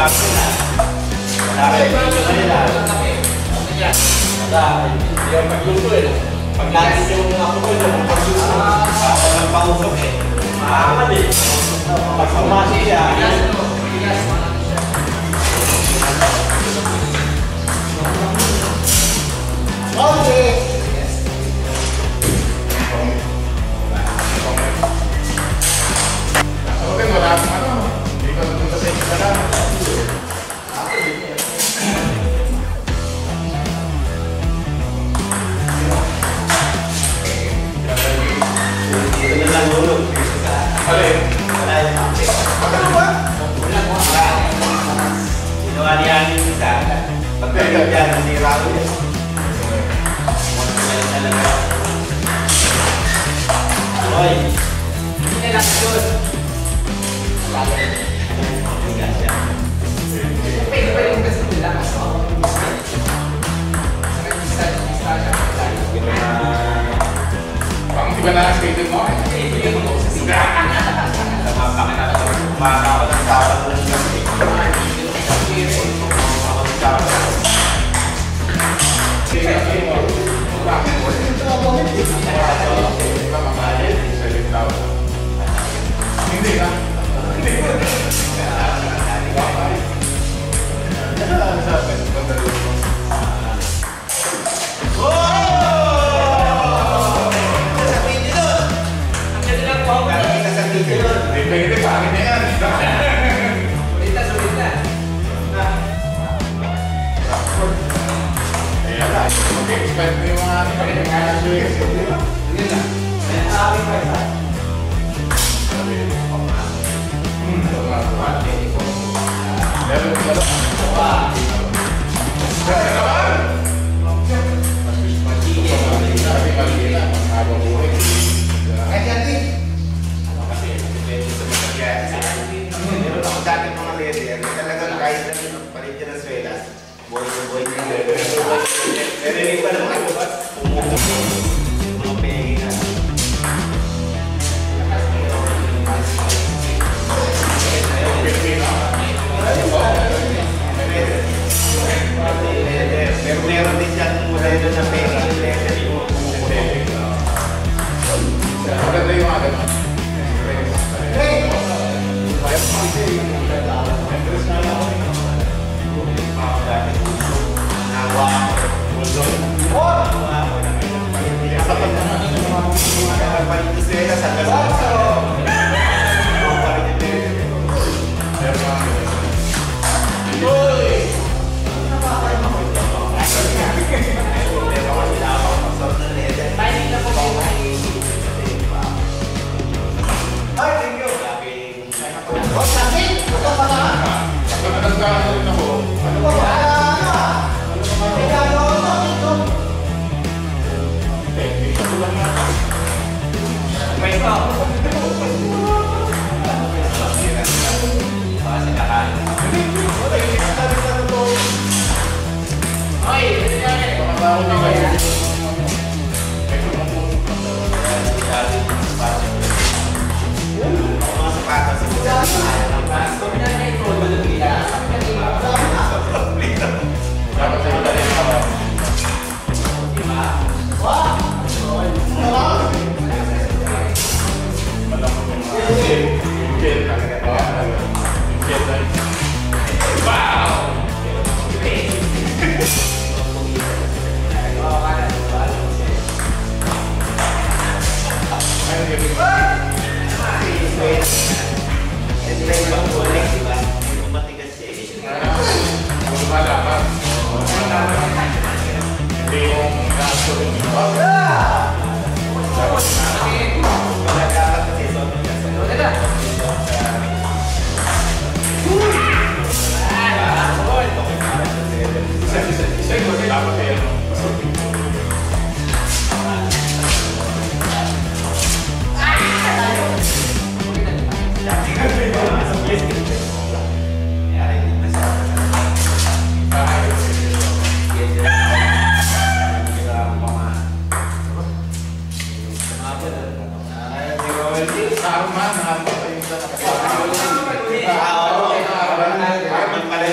bago na. Wala kayo dito na nila. Wala. Hindi ang pagluto eh. Pag lagi yung ako ko yung pagluto. Ako ng pausok eh. Maangal eh. Pag pumasi siya. Okay. Okay, wala akong ano. Hindi ko napunta sa inyo na lang. Ito na lang hulog. Alin? Wala yung kapit. Ano ba? Ginawa niya yung isa. Pagkakas yan, nasira ko yan. Hoy! Hindi lang yun. Pwede pa yung best nila kasi ako. Pang di ba na-schedule mo? Kumaka ako ng tawag ng gabi. Hindi na. Hindi pa akin na yan. Sulit na. Ayan lang. Mag-expect mo yung mga Yun lang. Meron din siyang modelo na pera. Maganda yung mga ganun. Arman pa yung sa nakasama.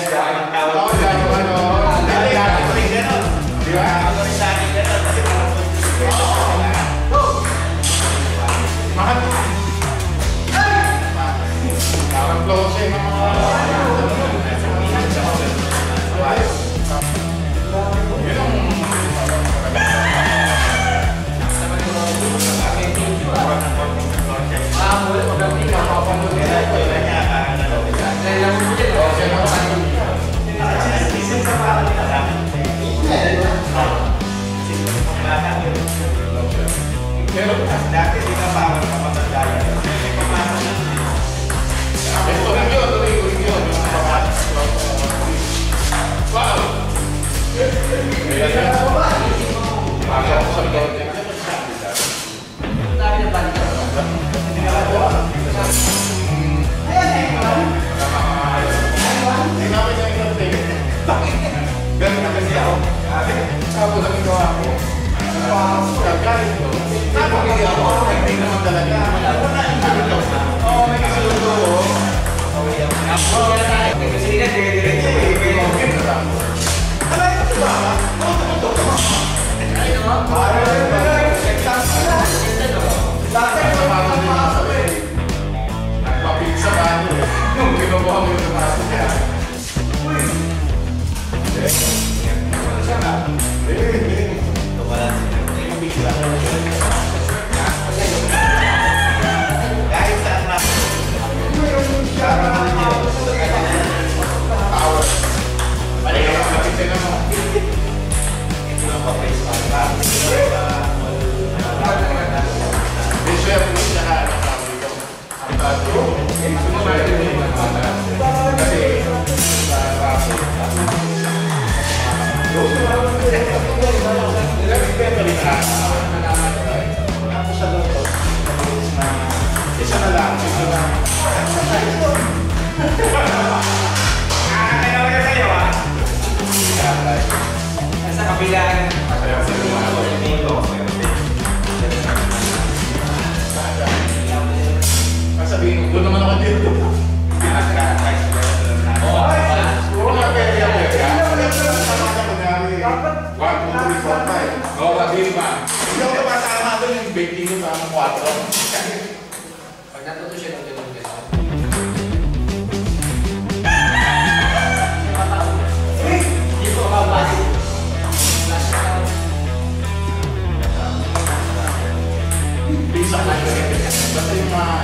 Pero Dati di na parang kapatanda yan. May pamasa na. ito rin yun. Yung wow! Kaya yan. Pagka ako sa project. Sabi na ba nito? Ganun na kasi ako. Tapos ang gawa ko. Kagalit ko. Tapos hindi ako. Hindi naman talaga. Oo, may kasundo ko. Sige na, dire-diretso. Nagpapigsa ka ano eh. Nung kinukuha mo yung tumaso niya. Ito pala. Yung picture ako. Kahit saan na. Power. Balik ka lang kapitsin na mo. Ito lang pa face pa. Di siya po siya ka. Ang tato. Sunod natin yung mga kasi sa raso. Tapos sa loto. Isa na lang. Kaya talaga sa'yo ah. Nasa kabilaan. Sabihin ko, doon naman ako dito. Puro nga kaya. Dapat 1, 2, 3, 4, 5. Oo, sabihin ba? Hindi ako tumasama doon yung baking ko sa 4. Pag natuto siya ng ganun ganun. Hindi ko mabasa. Bisa ka lang. Basta yung mga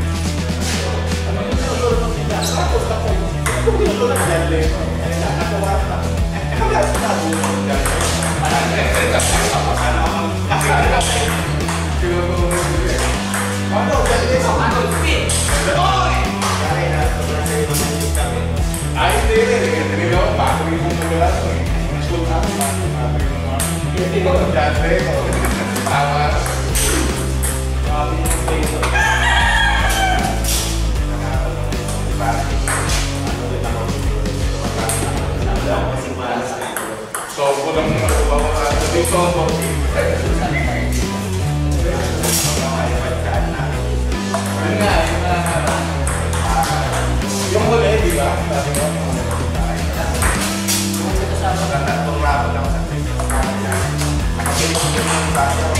ay, hindi. Hindi ko. Bago yung mga school namin. Hindi ko. Dati. Tama. So, kulang mo sabi ko. Yun nga, yung huli, di ba? Sabi ko. Tatong rapot ako sa Facebook. Kasi yung